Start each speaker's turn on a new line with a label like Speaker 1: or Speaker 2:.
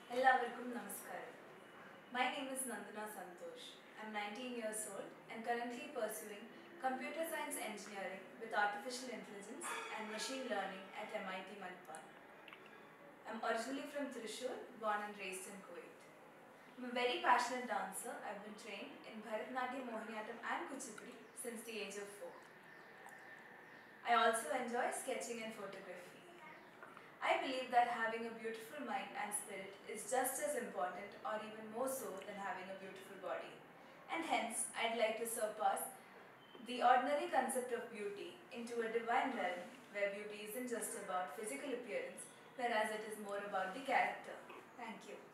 Speaker 1: Ellavurkum Namaskaram. My name is Nandana Santosh. I am 19 years old and currently pursuing computer science engineering with artificial intelligence and machine learning at MIT Manipal. I am originally from Thrissur, born and raised in Kuwait. I am a very passionate dancer. I have been trained in Bharatanatyam, Mohiniyattam and Kuchipudi since the age of 4. I also enjoy sketching and photography. I believe that having a beautiful mind and spirit is just as important or even more so than having a beautiful body. And hence, I'd like to surpass the ordinary concept of beauty into a divine realm where beauty isn't just about physical appearance, whereas it is more about the character. Thank you.